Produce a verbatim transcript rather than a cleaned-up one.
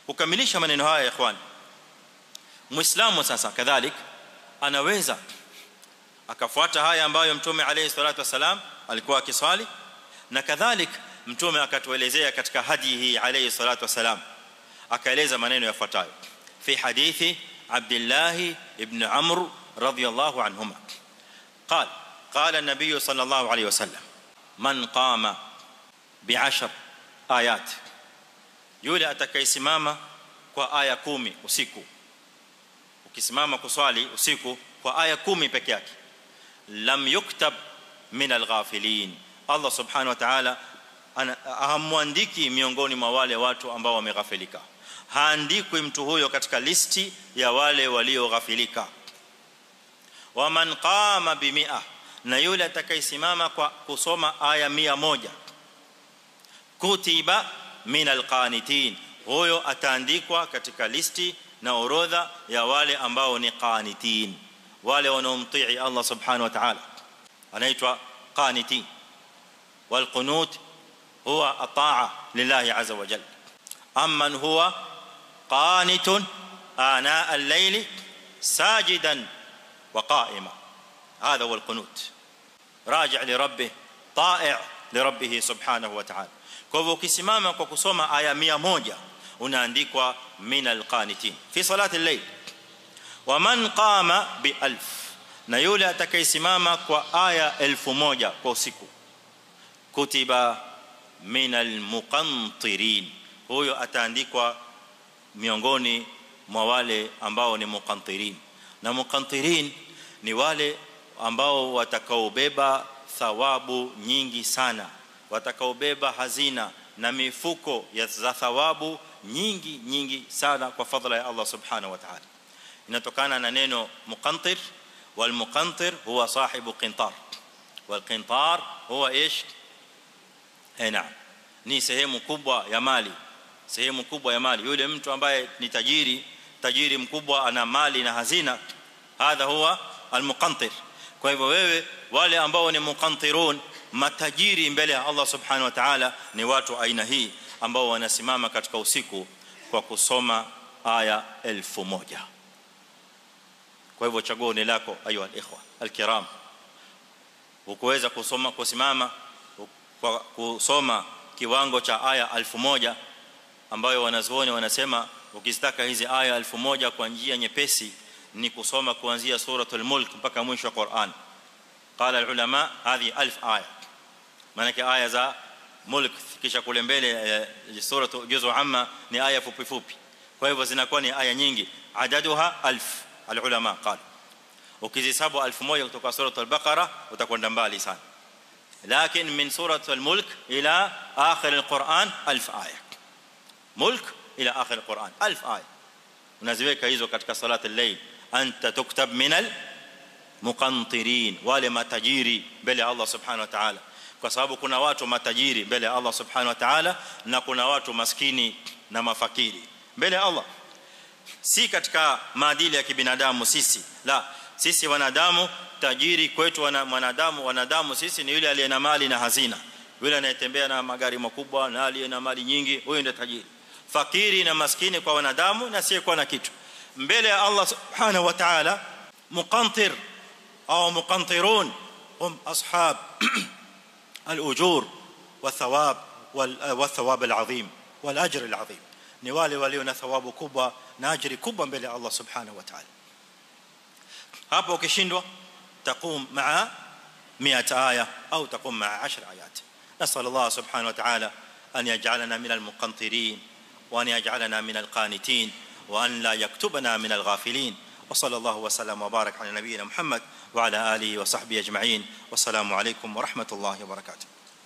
kukamilisha maneno haya ya ikhwan, muislamu sasa kadhalik anaweza akafuata haya ambayo mtume alayhi salatu wasalam alikuwa akiswali, na kadhalik mtume akatuelezea katika hadi hii alayhi salatu wasalam, akaeleza maneno yafuatayo fi hadithi Abdullah ibn Amr radiyallahu anhuma قال قال النبي صلى الله عليه وسلم من قام بعشر آيات yule atakayesimama kwa aya kumi usiku, ukisimama kuswali usiku kwa aya kumi peke yake, lam yuktab min alghafilin, Allah subhanahu wa ta'ala ahamwandiki miongoni mwa wale watu ambao wameghafilika, haandikwi mtu huyo katika listi ya wale walioghafilika. Wa man qama bi mi'a, na yule atakayesimama kwa kusoma aya mia moja, kutiba min alqanitin, huyo ataandikwa katika listi na orodha ya wale ambao ni qanitin, wale wanaomtii Allah subhanahu wa ta'ala, anaitwa qanitin. wal qunut huwa ataa lillahi azza wa jalla. amman huwa qanitun ana al-layli sajidan wa qa'ima, هذا هو القنوت، راجع لربه طائع لربه سبحانه وتعالى. kwa hivyo ukisimama kwa kusoma aya mia moja unaandikwa min alqanitin fi salati al-layl. wa man qama bi alf, na yule atakayesimama kwa aya elfu moja kwa usiku, kutiba min almuqantirin, huyo ataandikwa miongoni mwa wale ambao ni muqantirin. Na muqantirin ni wale ambao watakaobeba thawabu nyingi sana, watakaobeba hazina na mifuko ya za thawabu nyingi nyingi sana kwa fadhila ya Allah subhanahu wa ta'ala. Inatokana na neno muqantir, wal muqantir huwa sahibu qintar, wal qintar huwa ايش hena, ni sehemu kubwa ya mali, sehemu kubwa ya mali. Yule mtu ambaye ni tajiri, tajiri mkubwa, ana mali na hazina, hadha huwa al muqantir. Kwa hivyo wewe, wale ambao ni muqantirun, matajiri mbele ya Allah subhanahu wa ta'ala, ni watu aina hii ambao wanasimama katika usiku kwa kusoma aya elfu moja. Kwa hivyo chaguo ni lako ayu al-ikhwa al-kiram, ukuweza kusoma kusimama kwa kusoma kiwango cha aya elfu moja, ambayo wanazuoni wanasema ukizitaka hizi aya elfu moja kwa njia nyepesi ni kusoma kuanzia suratul mulk mpaka mwisho wa Qur'an. Qala al-ulama hadhi elfu aya, maana aya za mulk kisha kule mbele suratu juzu amma ni aya fupi fupi, kwa hivyo zinakuwa ni aya nyingi. Adaduha elfu, al-ulama qala ukizihesabu elfu moja kutoka suratul baqara utakwenda mbali sana, lakini min suratul mulk ila akhir al-Qur'an elfu aya, mulk ila akhir al-Qur'an elfu aya, unaziweka hizo katika salatul layl, anta tuktab min al-muqantirin, wale matajiri mbele ya Allah subhanahu wa ta'ala. Kwa sababu kuna watu matajiri mbele ya Allah subhanahu wa ta'ala, na kuna watu maskini na mafakiri mbele ya Allah. Si katika maadili ya kibinadamu sisi, la, sisi wanadamu, tajiri kwetu wana wanadamu wanadamu sisi ni yule aliye na mali na hazina, yule anayetembea na magari makubwa na aliye na mali nyingi, huyo ndiye tajiri. Fakiri na maskini kwa wanadamu na si kwa na kitu mbele ya Allah subhanahu wa ta'ala. Muqantir au muqantirun hum ashab al-ujur والثواب والثواب العظيم والاجر العظيم, ni wale walio na thawabu kubwa na ajiri kubwa mbele ya Allah subhanahu wa ta'ala. Hapo ukishindwa taqum maa مئة aya au taqum maa عشر ayat. nasal Allah subhanahu wa ta'ala an yaj'alana min al-muqantirin wa an yaj'alana min al-qanitin wa an la yaktubana min al-ghafilin. wa sallallahu wa sallam wa baraka ala nabiyyina Muhammad wa ala alihi wa sahbihi ajma'in. Wassalamu alaykum wa rahmatullahi wa barakatuh.